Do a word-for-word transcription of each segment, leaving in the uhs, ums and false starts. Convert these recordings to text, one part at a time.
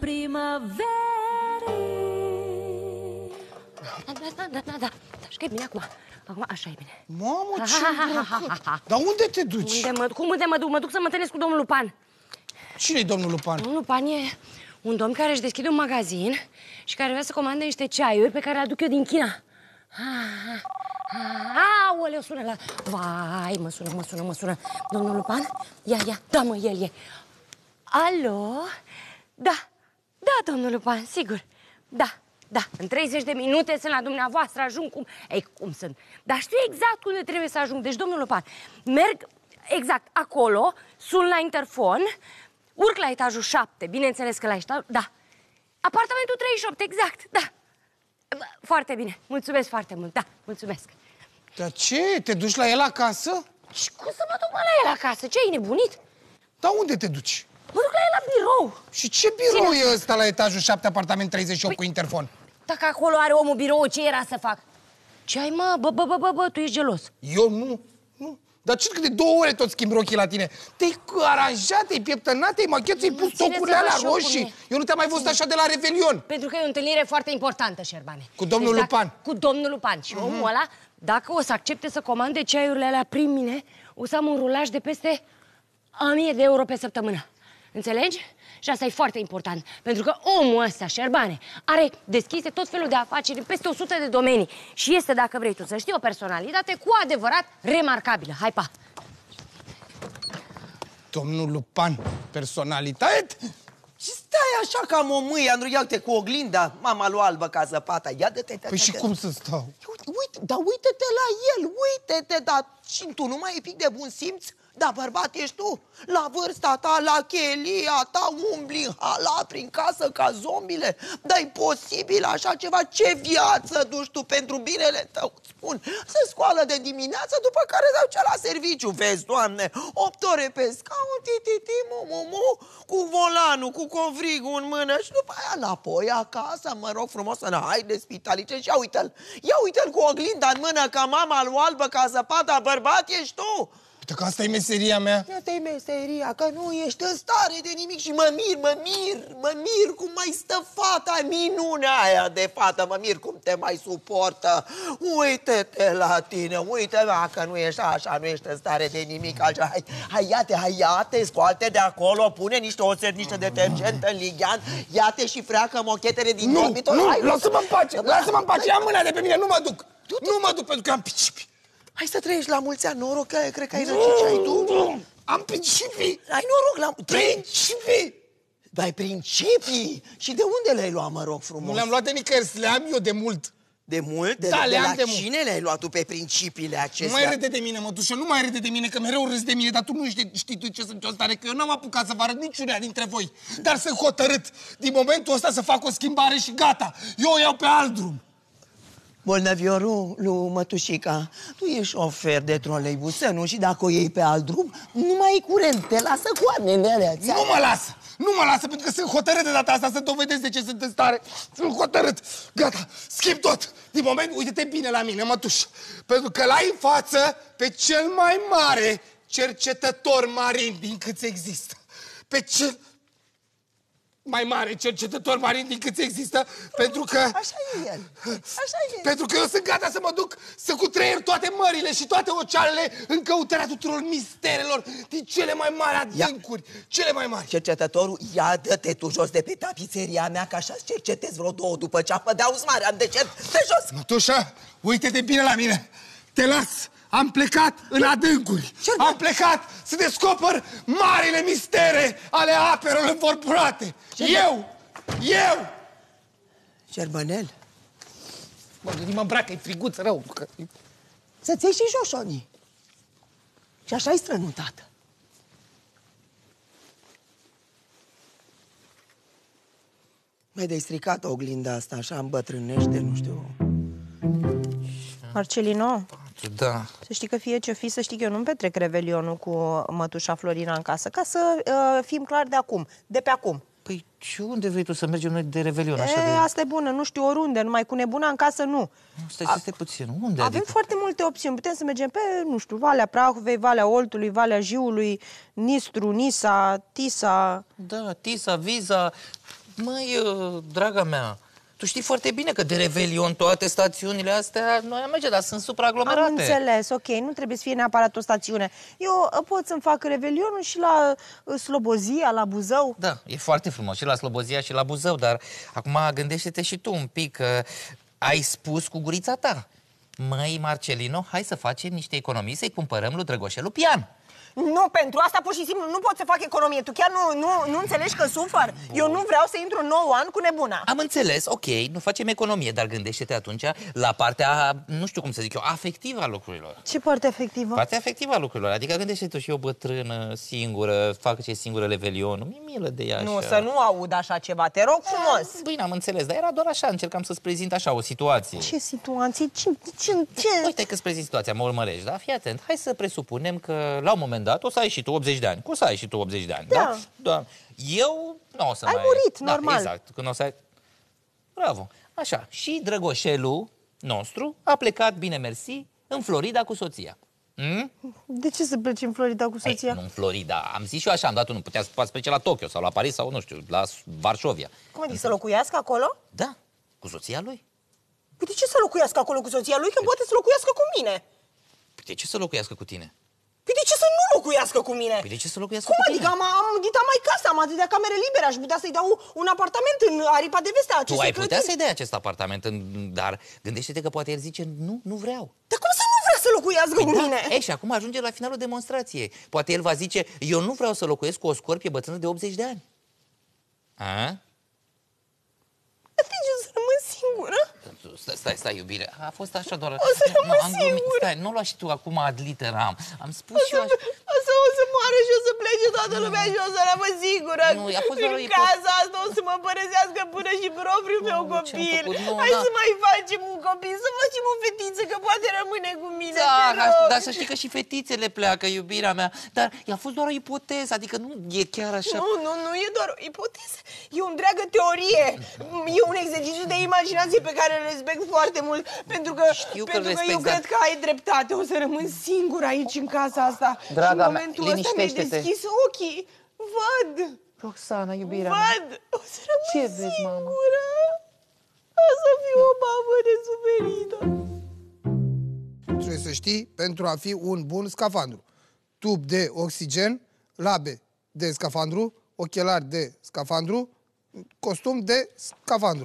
primăverii. Da, da, da, da, da. Și că e bine acum. Acum așa e bine. Mamă, ce îmbrăcat. Dar unde te duci? Unde mă, cum unde mă duc? Mă duc să mă întâlnesc cu domnul Lupan. Cine-i domnul Lupan? Domnul Lupan e un domn care își deschide un magazin și care vrea să comande niște ceaiuri pe care le aduc eu din China. Aoleu, sună la... Vai, mă sună, mă sună, mă sună. Domnul Lupan? Ia, ia, da, mă, el e. Alo? Da, da, domnul Lupan, sigur. Da, da, în treizeci de minute sunt la dumneavoastră, ajung cum... Ei, cum sunt? Dar știu exact unde trebuie să ajung. Deci, domnul Lupan, merg exact acolo, sun la interfon, urc la etajul șapte, bineînțeles că la etajul... Da, apartamentul treizeci și opt, exact, da. Foarte bine, mulțumesc foarte mult, da, mulțumesc. Dar ce? Te duci la el acasă? Și cum să mă duc, mă, la el acasă? Ce, ai nebunit? Dar unde te duci? Mă duc la el la birou. Și ce birou Ține. e ăsta la etajul șapte, apartament treizeci și opt, păi, cu interfon? Dacă acolo are omul birou, ce era să fac? Ce ai, mă? Bă, bă, bă, bă, bă, tu ești gelos. Eu nu, nu. Dar ce, că de două ore tot schimbi rochii la tine? Te-ai aranjat, te-ai pieptănat, te-ai machiat, ți-ai pus tocurile alea roșii. Eu nu te-am mai văzut așa de la Revelion. Pentru că e o întâlnire foarte importantă, Șerbane. Cu domnul deci, Lupan. Cu domnul Lupan. Și omul ăla, dacă o să accepte să comande ceaiurile alea prin mine, o să am un rulaj de peste o mie de euro pe săptămână. Înțelegi? Și asta e foarte important, pentru că omul ăsta, Șerbane, are deschise tot felul de afaceri în peste o sută de domenii și este, dacă vrei tu să știi, o personalitate cu adevărat remarcabilă. Hai, pa! Domnul Lupan, personalitate? Și stai așa ca momâi, Andru, ia-te cu oglinda, mama lui Albă ca zăpata, ia de-te... Păi și cum să stau? Uite, dar uite-te la el, uite-te, dar și tu nu mai e pic de bun simț? Da, bărbat ești tu? La vârsta ta, la chelia ta, umbli în halat prin casă ca zombile? Dar-i posibil așa ceva? Ce viață duci tu pentru binele tău? Spun, se scoală de dimineață, după care se duce la serviciu, vezi, Doamne, opt ore pe scaun, ti-ti-ti, mu-mu-mu, cu volanul, cu covrigul în mână și după aia înapoi acasă, mă rog frumos, să ne hai de spitalice și ia uite-l, ia uite-l cu oglinda în mână ca mama lui Albă ca zăpada, bărbat ești tu? Uite că asta e meseria mea. Iată-i meseria, că nu ești în stare de nimic și mă mir, mă mir, mă mir cum mai stă fata, minunea aia de fată, mă mir cum te mai suportă. Uite-te la tine, uite-mă că nu ești așa, nu ești în stare de nimic altceva. Hai, hai, ia-te, hai, ia-te, scoate de acolo, pune niște oțet, niște detergent în lighean, ia-te și freacă mochetele din dormitor. Nu, nu, hai, lasă-mă în pace, lasă-mă în pace, ia mâna de pe mine, nu mă duc. Nu mă duc pentru că am principii. Hai să trăiești la mulți ani, noroc că cred că ai răcit ce ai tu. Am principii. Ai noroc la... Principii. Dar principii? Și de unde le-ai luat, mă rog frumos? Nu le-am luat de nicăieri, le-am eu de mult. De mult? De, Da, de le-am la de mult. cine le-ai luat tu pe principiile acestea? Nu mai râde de mine, mătușă, nu mai râde de mine, că mereu râzi de mine, dar tu nu știi, știi tu ce sunt eu stare, că eu n-am apucat să vă arăt niciunea dintre voi. Dar sunt hotărât din momentul ăsta să fac o schimbare și gata. Eu o iau pe alt drum. Bolnăviorul lui Mătușica, tu ești șofer de troleibus, nu? Și dacă o iei pe alt drum, nu mai e curent, te lasă coarnele alea. Nu mă lasă! Nu mă lasă, pentru că sunt hotărât de data asta să dovedesc de ce sunt în stare. Sunt hotărât. Gata, schimb tot. Din moment, uite-te bine la mine, mătuș. Pentru că l-ai în față pe cel mai mare cercetător marin din câți există. Pe cel mai mare cercetător marin din câți există, pentru că... Așa e el. Așa e el. Pentru că eu sunt gata să mă duc să cutreier toate mările și toate oceanele în căutarea tuturor misterelor din cele mai mari adâncuri, ia. Cele mai mari. Cercetătorul, ia dă-te tu jos de pe tapiseria mea, că așa-ți cercetez vreo două după ceapă de auz mare, am de cer, de jos. Mătușa, uite-te bine la mine. Te las. Am plecat în adâncuri. Am plecat să descoper marile mistere ale apelor învorburate. Eu! Eu! Șerbănel? Mă, mă îmbracă, e friguț rău. Să-ți iei și joșonii. Și așa-i strănutată. Mai de-ai stricat oglinda asta, așa îmbătrânește, nu știu. Marcelino? Da. Să știi că fie ce fi, să știi că eu nu-mi petrec revelionul cu mătușa Florina în casă, ca să uh, fim clari de acum, de pe acum. Păi și unde vrei tu să mergem noi de revelion? E, așa de... asta e bună, nu știu oriunde, numai cu nebuna în casă nu. Stai, stai puțin, unde? Avem adică? foarte multe opțiuni, putem să mergem pe, nu știu, Valea Prahovei, Valea Oltului, Valea Jiului, Nistru, Nisa, Tisa... Da, Tisa, Viza... Măi, uh, draga mea, tu știi foarte bine că de Revelion toate stațiunile astea noi am merge, dar sunt supraaglomerate. Am înțeles, ok, nu trebuie să fie neapărat o stațiune. Eu uh, pot să-mi fac Revelionul și la uh, Slobozia, la Buzău. Da, e foarte frumos și la Slobozia și la Buzău, dar acum gândește-te și tu un pic că ai spus cu gurița ta. Măi, Marcelino, hai să facem niște economii să-i cumpărăm lui Drăgoșelu pian. Nu, pentru asta pur și simplu nu pot să fac economie. Tu chiar nu, nu, nu înțelegi că sufăr? Eu nu vreau să intru în nou an cu nebuna. Am înțeles, ok, nu facem economie, dar gândește-te atunci la partea, nu știu cum să zic eu, afectivă a lucrurilor. Ce parte efectivă? Partea afectivă a lucrurilor, adică gândește-te și o bătrână singură, facă ce singură Revelionul, mi-e milă de ea. Nu, așa. să nu aud așa ceva, te rog frumos. Bine, am înțeles, dar era doar așa, încercam să-ți prezint așa o situație. Ce situație? Ce? ce, ce? Uite că-ți prezint situația, mă urmărești, da? Fii atent, hai să presupunem că la un moment dat o să ai și tu optzeci de ani. Cum să ai și tu optzeci de ani, Da. da? Da. Eu nu o să Ai mai... murit, da, normal. Exact, când o să ai... Bravo. Așa, și Drăgoșelul nostru a plecat, bine mersi, în Florida cu soția. Hmm? De ce să pleci în Florida cu soția? Ei, nu în Florida, am zis și eu așa, am dat unul, putea să poate să plece la Tokyo sau la Paris sau, nu știu, la Varșovia. Cum adică să locuiască acolo? Da, cu soția lui. Păi de ce să locuiască acolo cu soția lui, că poate să locuiască cu mine? Păi de ce să locuiască cu tine? Păi de ce să nu locuiască cu mine? Păi de ce să locuiască Cum cu adică tine? am, am ghita mai casă, am atâtea camere libere, aș putea să-i dau un apartament în aripa de veste a Tu acestei ai putea clădiri. să-i dai acest apartament, în... dar gândește-te că poate el zice, nu, nu vreau. Dar cum să nu vrea să locuiască cu mine? Da. E, și acum ajunge la finalul demonstrației. Poate el va zice, eu nu vreau să locuiesc cu o scorpie bătrână de optzeci de ani. A? Atunci o să rămân singură. Stai, stai, stai, iubire. A fost așa doar... O să rămân am glumit. singură. Stai, nu lua și tu acum ad literam. Am spus O și să, eu așa. o să, o să moară și o să plece toată lumea și o să rămân singură. Nu, a fost doar o în ipot- casa asta o să mă părăsească până și propriul meu Nu, ce-am copil. făcut? Nu, Hai da. să mai facem un copil, să facem o fetiță, că poate rămâne cu mine. Da, te dar, rog. dar să știi că și fetițele pleacă, iubirea mea. Dar i-a fost doar o ipoteză, adică nu e chiar așa. Nu, nu, nu e doar o ipoteză. E o întreagă teorie. E un exercițiu de imaginație pe care îl respect foarte mult. Pentru că, Știu că pentru îl că eu respecti, dar- cred că ai dreptate. O să rămân singur aici în casa asta. Draga și în mea, momentul ăsta mi-ai liniștește-te. deschis ochii. Văd. Roxana, iubirea mea. Văd. O să rămân Ce vezi, mama? singură. O să fiu o mamă nesuferită. Trebuie să știi, pentru a fi un bun scafandru. Tub de oxigen, labe de scafandru, ochelari de scafandru, costum de scafandru.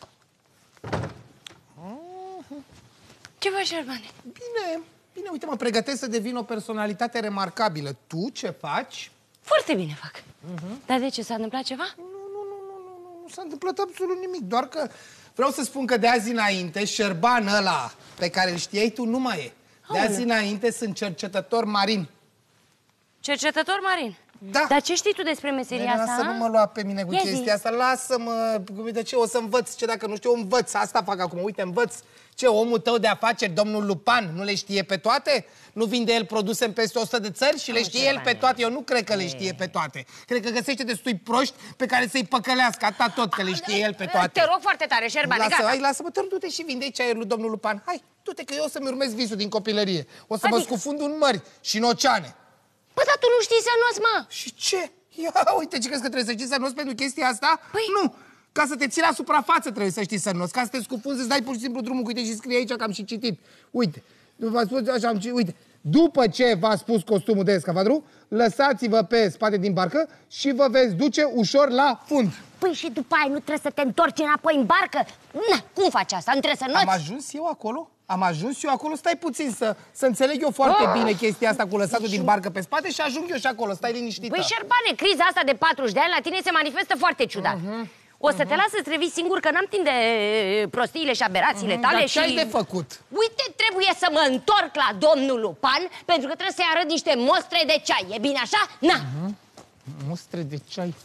Ce faci, Șerbane? Bine, bine, uite, mă pregătesc să devin o personalitate remarcabilă. Tu ce faci? Foarte bine fac. Dar de ce, s-a întâmplat ceva? Nu, nu, nu, nu, nu, nu, nu s-a întâmplat absolut nimic, doar că vreau să spun că de azi înainte, Șerban ăla pe care îl știai tu nu mai e. De azi înainte sunt cercetător marin. Cercetător marin. Da. Dar ce știi tu despre meseria Nena, asta? să nu a? mă lua pe mine cu Ia zi. chestia asta, lasă-mă, de ce o să învăț, ce dacă nu știu, eu învăț, asta fac acum, uite, învăț. Ce, omul tău de afaceri, domnul Lupan, nu le știe pe toate? Nu vinde el produse în peste o sută de țări și le știe el pe toate? Eu nu cred că le știe pe toate. Cred că găsește destui proști pe care să-i păcălească, atât tot, că le știe el pe toate. Te rog foarte tare, Șerbane, Lasă, gata. hai, lasă-mă, te rog, du-te și vinde ceaiul lui domnul Lupan. Hai, du-te, că eu o să-mi urmez visul din copilărie. O să mă Adică? scufund în mări și în oceane. Păi, dar tu nu știi să nu-ți, mă. Și ce? Ia, uite, ce crezi că trebuie să știi să nu pentru chestia asta? Păi- Nu! Ca să te ții la suprafață trebuie să știi să nu. Ca să te scufunzi, să dai pur și simplu drumul. Uite și scrie aici că am și citit. Uite, v-a spus așa, am citit. Uite, după ce v-a spus costumul de scafandru, lăsați-vă pe spate din barcă și vă veți duce ușor la fund. Păi și după aia nu trebuie să te întorci înapoi în barcă? Na, cum faci asta? Nu trebuie să Am noți? ajuns eu acolo? Am ajuns eu acolo? Stai puțin să, să înțeleg eu foarte bine chestia asta cu lăsatul din barcă pe spate și ajung eu și acolo. Stai liniștită. Păi, Șerbane, criza asta de patruzeci de ani la tine se manifestă foarte ciudat. O să te las să-ți revii singur, că n-am timp de prostiile și aberațiile tale. Dar și... ce ai de făcut? Uite, trebuie să mă întorc la domnul Lupan, pentru că trebuie să-i arăt niște mostre de ceai. E bine așa? Na! Mostre de ceai.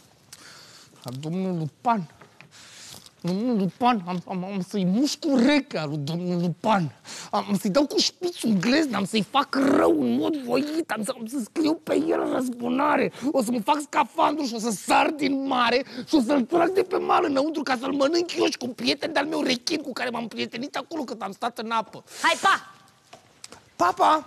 A domnul Lupan. Domnul Lupan, am, am, am să-i mușc urechea lui domnul Lupan. Am, am să-i dau cu șpițul în glezn, am să-i fac rău în mod voit, am să, am să scriu pe el răzbunare. O să mă fac scafandru și o să sar din mare și o să-l trag de pe mal înăuntru ca să-l mănânc eu și cu un prieten de-al meu rechin cu care m-am prietenit acolo cât am stat în apă. Hai, pa! Papa!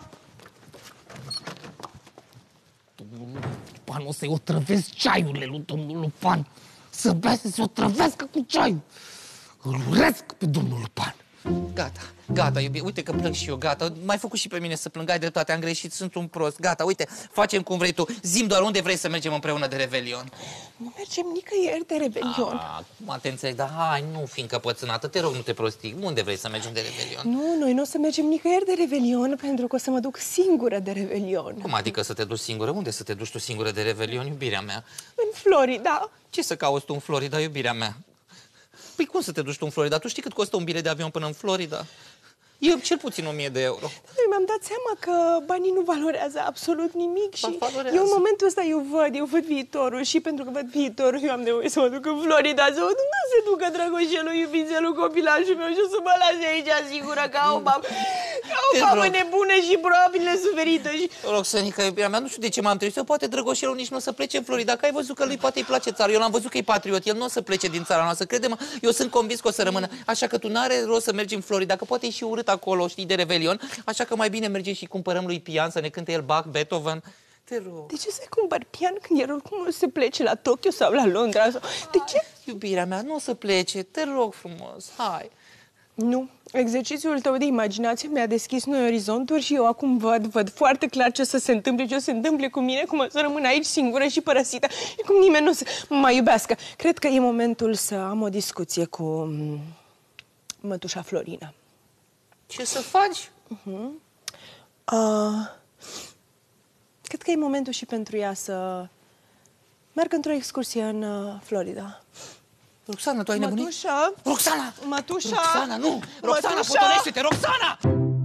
Domnul Lupan, o să-i otrăvesc ceaiurile lui domnul Lupan. să bea, să se otrăvească cu ceaiul. Îl urăsc pe domnul Lupan. Gata, gata, iubi, uite că plâng și eu, gata. M-ai făcut și pe mine să plâng, ai dreptate, am greșit, sunt un prost. Gata, uite, facem cum vrei tu. Zi-mi doar unde vrei să mergem împreună de Revelion. Nu mergem nicăieri de Revelion. Ah, acum te înțeleg, dar hai, nu fi încăpățânată, te rog, nu te prostii. Unde vrei să mergem de Revelion? Nu, noi nu o să mergem nicăieri de Revelion, pentru că o să mă duc singură de Revelion. Cum adică să te duci singură? Unde să te duci tu singură de Revelion, iubirea mea? În Florida. Ce să cauți tu în Florida, iubirea mea? Păi cum să te duci tu în Florida? Tu știi cât costă un bilet de avion până în Florida? E cel puțin o mie de euro. Eu mi-am dat seama că banii nu valorează absolut nimic și valorează. eu în momentul ăsta eu văd, eu văd viitorul și pentru că văd viitorul eu am nevoie să mă duc în Florida, să mă duc, nu se ducă drăgoșelul, iubițelul, copilașul meu și o să mă lase aici sigură ca o babă, ca o babă nebună și probabil nesuferită. Și... Roxanica, iubirea mea, nu știu de ce m-am trezit. Eu poate drăgoșelul nici nu o să plece în Florida, că ai văzut că lui poate îi place țara. Eu l-am văzut că e patriot, el nu o să plece din țara noastră, crede-mă, eu sunt convins că o să rămână. Așa că tu n-are rost să mergi în Florida, că poate e și urât acolo, știi, de Revelion, așa că mai bine mergem și cumpărăm lui pian să ne cânte el Bach, Beethoven. Te rog. De ce să-i cumpăr pian când el oricum o să plece la Tokyo sau la Londra? Sau... De ce? Iubirea mea, nu o să plece, te rog frumos, hai. Nu. Exercițiul tău de imaginație mi-a deschis noi orizonturi și eu acum văd, văd foarte clar ce să se întâmple, ce o să se întâmple cu mine, cum o să rămân aici singură și părăsită și cum nimeni nu o să mă mai iubească. Cred că e momentul să am o discuție cu mătușa Florina. Ce să faci? Uh-huh. Uh, cred că e momentul și pentru ea să merg într-o excursie în uh, Florida. Roxana, tu ai nebunit? Mătușa! Roxana! Mătușa! Roxana, nu! Roxana, Mătușa! potolește-te, Roxana!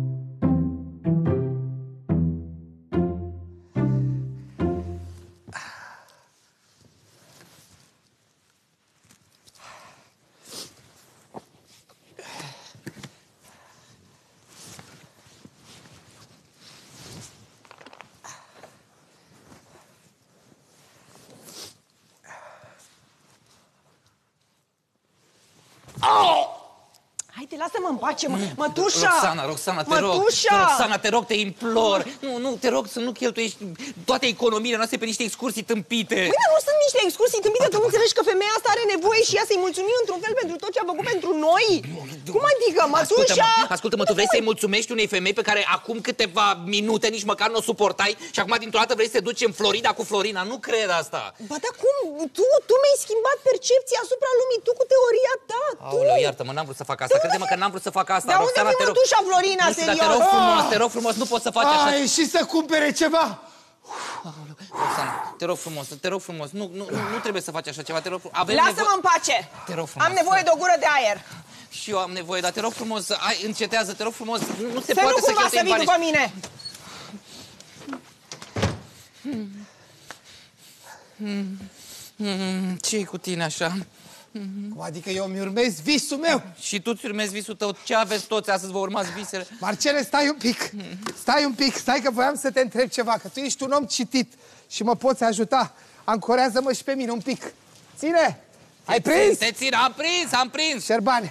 Haide, lasă-mă în pace, mă. Mătușa! Roxana, Roxana, te rog. Mătușa! Roxana, te rog, te implor. Nu, nu, te rog să nu cheltuiești toate economiile noastre pe niște excursii tâmpite. Păi, dar nu sunt niște excursii tâmpite. Tu nu înțelegi că femeia asta are nevoie și ea să-i mulțumim într-un fel pentru tot ce a făcut pentru noi? Cum adică, Mătușa? Ascultă-mă, ascultă-mă, tu vrei să-i mulțumești unei femei pe care acum câteva minute nici măcar nu o suportai și acum dintr-o dată vrei să te duci în Florida cu Florina? Nu cred asta. Ba, dar cum? Tu, tu mi-ai schimbat percepția asupra lumii, tu cu teoria ta, tu. Aoleu, iartă-mă, n-am vrut să fac asta. Crede-mă că n-am vrut să fac asta. Dar Roxana, unde te fi rog. mătușa Florina, Nu știu, dar serios? te rog frumos, te rog frumos, nu poți să faci așa. A ieșit să cumpere ceva. Roxana, te rog frumos, te rog frumos, nu, nu, nu, nu trebuie să faci așa ceva, te rog frumos. Avem Lasă-mă în pace! Te rog frumos. Am nevoie de o gură de aer. Și eu am nevoie, dar te rog frumos, ai, încetează, te rog frumos, nu, nu se Să poate nu să cumva să cheltuim vii bani. după mine! Hmm. Hmm. Ce-i cu tine așa? Cum adică eu îmi urmez visul meu? Și tu ți urmezi visul tău, ce aveți toți astăzi, vă urmați visele? Marcele, stai un pic, stai un pic, stai că voiam să te întreb ceva, că tu ești un om citit și mă poți ajuta. Ancorează-mă și pe mine un pic. Ține! Ai prins? Te țin, am prins, am prins! Șerbane,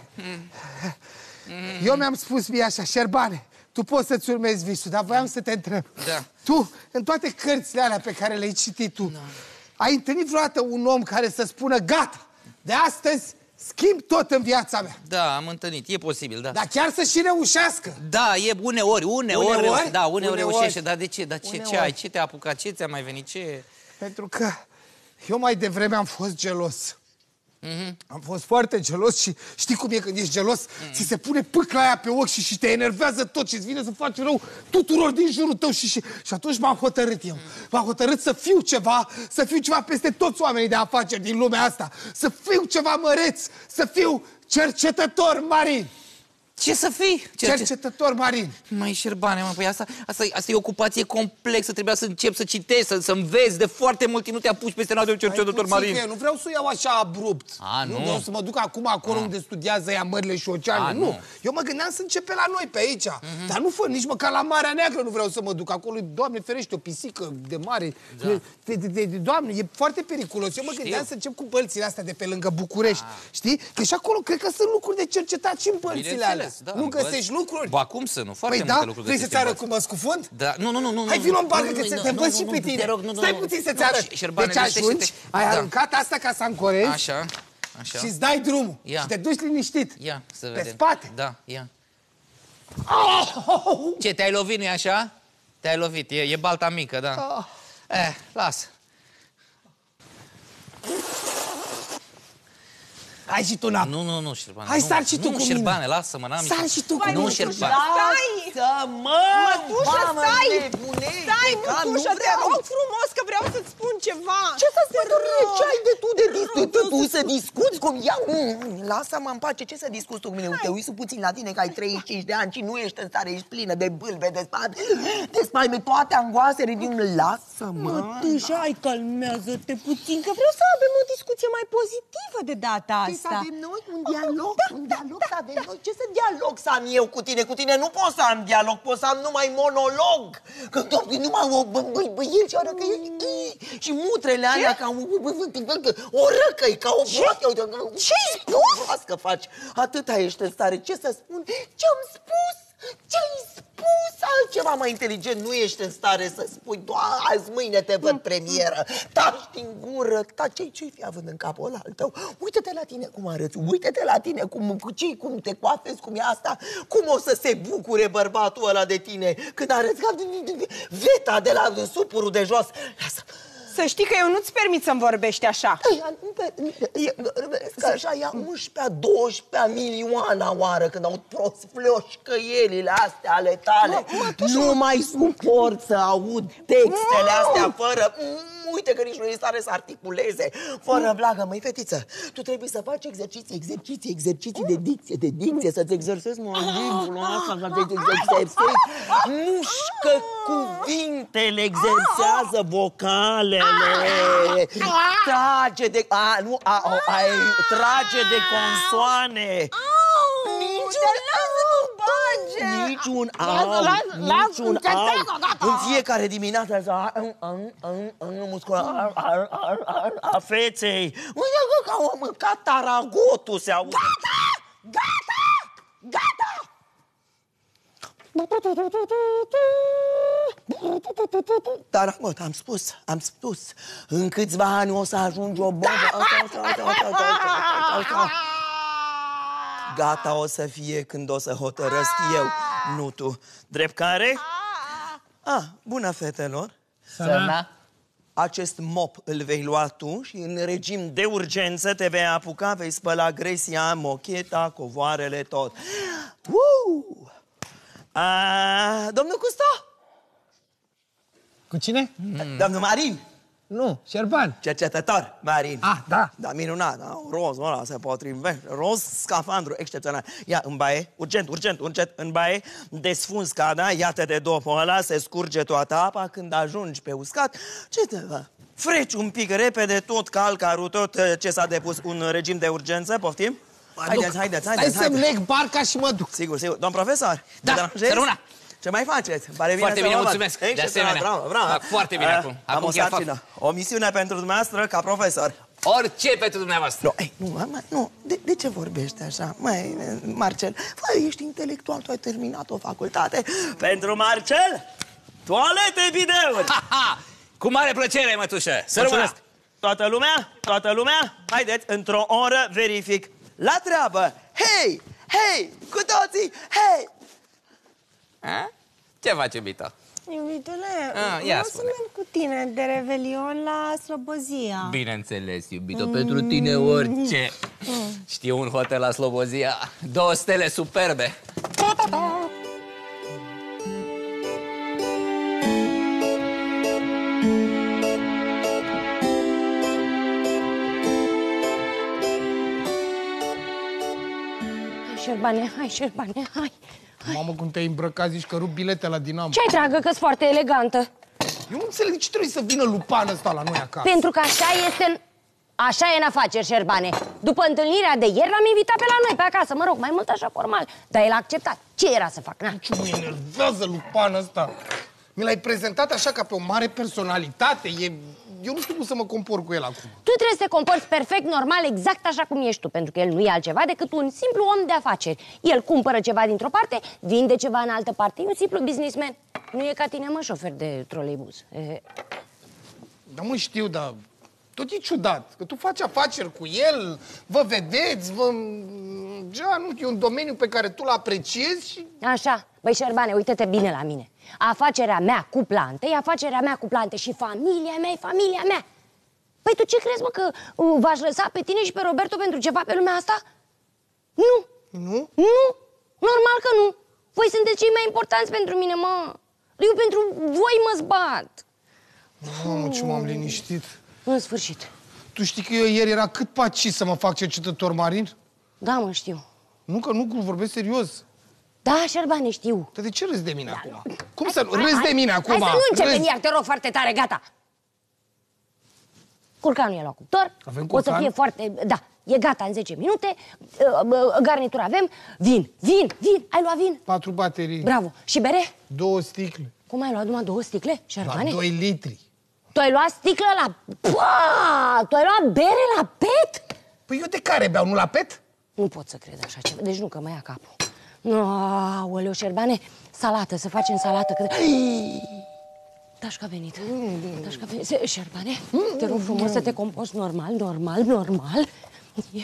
eu mi-am spus mie așa, Șerbane, tu poți să-ți urmezi visul, dar voiam să te întreb. Da. Tu, în toate cărțile alea pe care le-ai citit tu, da. ai întâlnit vreodată un om care să spună, gata, de astăzi schimb tot în viața mea? Da, am întâlnit, e posibil, da. Dar chiar să și reușească. Da, e uneori, uneori, Uneori? reușește, da, uneori, Uneori. reușește, dar de ce? Dar ce, ce Uneori. ai? Ce te-a apucat? Ce ți-a mai venit? Ce? Pentru că eu mai devreme am fost gelos. Mm-hmm. Am fost foarte gelos și știi cum e când ești gelos? Mm-hmm. Ți se pune pâcla aia pe ochi și, și te enervează tot și îți vine să faci rău tuturor din jurul tău și, și, și atunci m-am hotărât eu. M-am hotărât să fiu ceva, să fiu ceva peste toți oamenii de afaceri din lumea asta. Să fiu ceva măreț, să fiu cercetător marin. Ce să fii? Cerce... Cercetător marin. Mai Șerbane, mă, păi asta, asta, asta e o ocupație complexă, trebuia să începi să citești, să, să înveți de foarte mult timp, nu te apuci peste noapte de cercetător marin. Că eu nu vreau să o iau așa abrupt. A, nu. Nu vreau să mă duc acum acolo A. unde studiază ea mările și oceanele. Nu. nu. Eu mă gândeam să începe la noi pe aici. Mm-hmm. Dar nu fă nici măcar la Marea Neagră nu vreau să mă duc acolo. Doamne ferește, o pisică de mare. Da. De, de, de, de, Doamne, e foarte periculos. Eu mă Știu. gândeam să încep cu pălțile astea de pe lângă București. A. Știi? Că și acolo cred că sunt lucruri de cercetat și în pălțile alea. înțeles, da, nu am găsești văzut. lucruri? Ba, cum să nu? Foarte Păi multe da? lucruri Vrei găsite să-ți în arăt box. cum mă scufund? Da, nu, nu, nu, nu. Hai, vino în barcă, nu, că nu, ți- nu, te nu, văd nu, și nu, pe te tine. rog, nu, nu, Stai nu. puțin să-ți Da, arăt. Șerbane, Deci ajungi, liniștește-te. ai Da. aruncat asta ca să ancorezi Așa, așa. și îți dai drumul. Ia. Și te duci liniștit. Ia, să Pe vedem. spate. Da, ia. Oh! Ce, te-ai lovit, nu-i așa? Te-ai lovit, e, e balta mică, da. Ah. Eh, lasă. Hai și tu în apă. Nu, nu, nu, Șerbane. Hai, nu, sar și tu nu, cu mine. Șerbane, lasă-mă, n-am Sar nicio- și tu cu Nu, mine. Șerbane. Lasă-mă! Mătușă, mamă, stai! nebunește, Stai, ca mătușă, nu te vreau. rog frumos că vreau să-ți spun ceva. Ce să spui, Te domnule? rog. Ce ai de tu de discutat? Tu să discuți cum ia? Mm, Lasă-mă în pace, ce să discuți tu cu mine? Te uiți puțin la tine că ai treizeci și cinci de ani și nu ești în stare, ești plină de bâlbe, de spate, de spaime, toate angoasele din... Lasă-mă! Mătușa, hai, calmează-te puțin, că vreau să avem o discuție mai pozitivă de data Ce să asta. avem noi? Un dialog? Un dialog să avem noi? Ce să dialog să am eu cu tine? Cu tine nu pot să am dialog, pot să am numai monolog. Că numai o băiel și o răcăie și mutrele alea ca o răcăi, ca o broască. Ce-ai spus? Broască faci. Atâta ești în stare. Ce să spun? Ce-am spus? Ce-ai spus? Altceva mai inteligent nu ești în stare să spui. Doar azi, mâine te văd premieră. Taci din gură. Taci, ce-i fi având în capul ăla al tău? Uite-te la tine cum arăți. Uite-te la tine cum, cu ce, cum te coafezi, cum e asta. Cum o să se bucure bărbatul ăla de tine când arăți ca veta de la supurul de jos. Lasă. Să știi că eu nu-ți permit să-mi vorbești așa. Că așa ia unsprezecea, douăsprezecea milioana oară când aud prosfloșcăielile astea ale tale. Nu mai suport să aud textele astea fără... Uite că nici nu e stare să articuleze. Fără blagă, măi, fetiță, tu trebuie să faci exerciții, exerciții, exerciții de dicție, de dicție, să-ți exersezi mandibulul ăsta, să te exersezi. Mușcă cuvintele, exersează vocalele. Trage de... A, nu, a, a, a, trage de consoane. Niciun au, niciun au. În fiecare dimineață muscula a feței. Uite că ca o mâncat taragotul se aude. Gata! Gata! Gata! Taragot, am spus, am spus. În câțiva ani o să ajungi o bombă. Gata o să fie când o să hotărăsc eu, nu tu. Drept care? Ah, bună, fetelor. Sărna. Acest mop îl vei lua tu și în regim de urgență te vei apuca, vei spăla gresia, mocheta, covoarele, tot. Uh! A, domnul Custo? Cu cine? Mm. Domnul Marin? Nu, Șerban. Cercetător, Marin. Ah, da. Da, minunat, da, rozul ăla se potrivește, roz, scafandru, excepțional. Ia, în baie, urgent, urgent, urgent, în baie, desfunzi cada, ia-te de dopul ăla, se scurge toată apa, când ajungi pe uscat, ce te va? Freci un pic repede tot calcarul, tot ce s-a depus, un regim de urgență, poftim? Haideți, haideți, haideți, Hai să-mi leg barca și mă duc. Sigur, sigur. Domn profesor? Da, săruna. Ce mai faceți? Pare bine Foarte să bine, vă văd. mulțumesc. De Excepțional, asemenea. bravo, bravo. Fac foarte bine Ah, acum. Am Acum o chiar fac. sarcină. O misiune pentru dumneavoastră ca profesor. Orice pentru dumneavoastră. Nu, ei, nu, mă, nu. De, de ce vorbești așa? Măi, Marcel, bă, ești intelectual, tu ai terminat o facultate. Pentru Marcel, toalete, videouri. Ha, ha! Cu mare plăcere, mătușă. Să rămână. Mulțumesc. Toată lumea? Toată lumea? Haideți, într-o oră verific. La treabă! Hei! Hei! Cu toții! Hei! A? Ce faci, iubito? Iubitule, Ah, ia vreau să spune. merg cu tine de revelion la Slobozia. Bineînțeles, iubito, pentru tine orice. Știu un hotel la Slobozia, două stele superbe. Hai, Șerbane, hai, Șerbane, hai. Mamă, cum te-ai îmbrăcat, zici că rup bilete la Dinamo. Ce-ai, dragă, că-s foarte elegantă? Eu nu înțeleg de ce trebuie să vină lupanul ăsta la noi acasă. Pentru că așa este în... Așa e în afaceri, Șerbane. După întâlnirea de ieri l-am invitat pe la noi, pe acasă, mă rog, mai mult așa formal. Dar el a acceptat. Ce era să fac? Na. Ce mă enervează lupanul ăsta. Mi l-ai prezentat așa ca pe o mare personalitate. E, eu nu știu cum să mă compor cu el acum. Tu trebuie să te comporți perfect normal, exact așa cum ești tu, pentru că el nu e altceva decât un simplu om de afaceri. El cumpără ceva dintr-o parte, vinde ceva în altă parte. E un simplu businessman. Nu e ca tine, mă, șofer de troleibuz. E... Da, mă, știu, dar tot e ciudat. Că tu faci afaceri cu el, vă vedeți, vă... Ja, nu, e un domeniu pe care tu l-apreciezi și... Așa. Băi, Șerbane, uite-te bine la mine. Afacerea mea cu plante e afacerea mea cu plante și familia mea e familia mea. Păi tu ce crezi, mă, că uh, v-aș lăsa pe tine și pe Roberto pentru ceva pe lumea asta? Nu. Nu? Nu. Normal că nu. Voi sunteți cei mai importanți pentru mine, mă. Eu pentru voi mă zbat. Mamă, ce m-am liniștit. În sfârșit. Tu știi că eu ieri era cât paci să mă fac cercetător marin? Da, mă, știu. Nu, că nu, vorbesc serios. Da, Șerbane, știu. Dar de ce râzi de mine Da, acum? nu. Cum Hai, să hai, râzi hai, de mine acum? Hai să nu începem Râzi. iar, te rog foarte tare, gata. Curcanul e la cuptor. Avem O să curcan? fie foarte... Da, e gata în zece minute. Garnitura avem. Vin, vin, vin. Ai luat vin? Patru baterii. Bravo. Și bere? Două sticle. Cum ai luat numai două sticle, La Șerbane? doi litri. Tu ai luat sticlă la... Pua! Tu ai luat bere la pet? Păi eu de care beau, nu la pet? Nu pot să cred așa ceva. Deci nu, că mă ia capul. Aoleu, Șerbane, salată, să facem salată. Că... Tașca a venit. Tașca a venit. Se- Șerbane, te rog frumos să te comporți normal, normal, normal. E...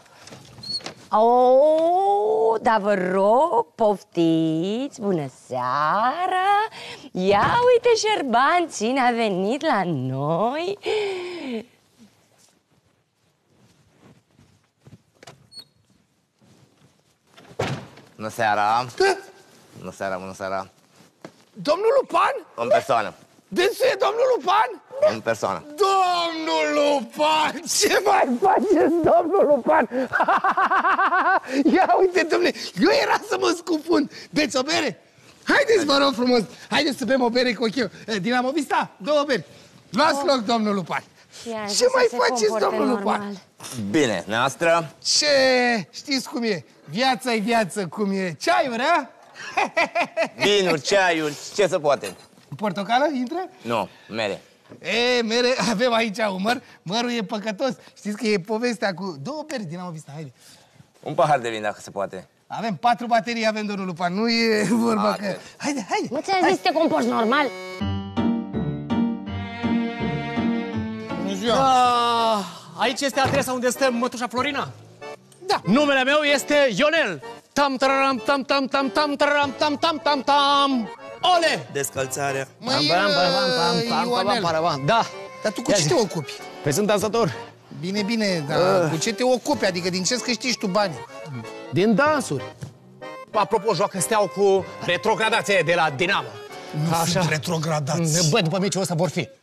Oh, dar vă rog, poftiți, bună seara. Ia uite, Șerban, cine a venit la noi. Bună seara! Da? Bună seara, bună seara! Domnul Lupan? În persoană! Dânsul e domnul Lupan? În persoană! Domnul Lupan! Ce mai faceți, domnul Lupan? Ia uite, domnule, eu era să mă scufund. Beți o bere? Haideți, vă rog frumos, haideți să bem o bere cu ochiul. Dinamo Vista, două beri. Luați loc, domnul Lupan. Ce mai faceți, domnul Lupan? Bine, noastră? Ce? Știți cum e? Viața-i viață, cum e. Ceaiuri, a? Vinuri, ceaiuri, ce se poate? Portocală, intră? Nu, mere. E, mere, avem aici un măr. Mărul e păcătos. Știți că e povestea cu două beri, Dinamo Vista, haide. Un pahar de vin, dacă se poate. Avem patru baterii, avem, domnul Lupan. Nu e vorba Haide. că... Haide, haide. Nu ți-am zis să te comporți normal? Bună ziua. Ah, aici este adresa unde stă mătușa Florina? Da. Numele meu este Ionel. Tam tararam tam tam tam tam tararam tam tam tam tam. Ole! Descălțarea. Măi, Ionel, Da. dar tu cu ce te ocupi? Păi sunt dansator. Bine, bine, dar cu ce te ocupi? Adică din ce câștigi tu bani? Din dansuri. Apropo, joacă Steaua cu retrogradație de la Dinamo. Nu sunt retrogradați. Bă, după meciul ăsta vor fi.